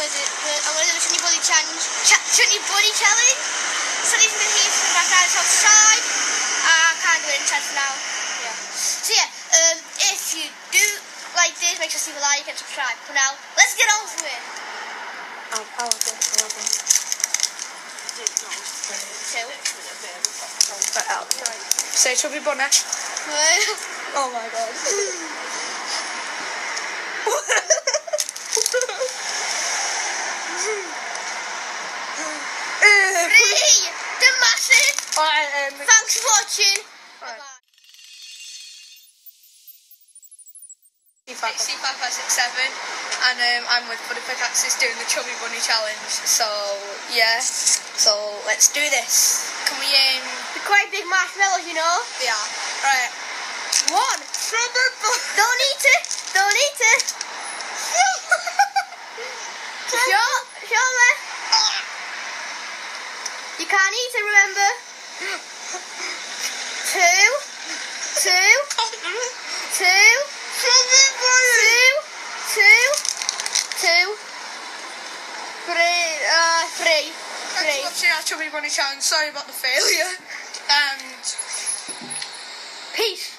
do the Chubby Bunny challenge. Chubby Bunny challenge. So these are the heat from my guys outside. I can't do it in chance now. Yeah. So yeah, if you do like this, make sure to leave a like and subscribe. For now, let's get on to it. I love it. Say Chubby Bunny. Oh my god. Three, the massive. Thanks for watching. Bye bye. C5567 and I'm with BudderPickAxes doing the Chubby Bunny challenge. So yeah, so let's do this. Can we They're quite big marshmallows, you know. Yeah. Right. One. Don't eat it. Don't eat it. Show me. You can't eat it, remember. Two. Three. Thanks for watching our Chubby Bunny challenge. Sorry about the failure. And peace.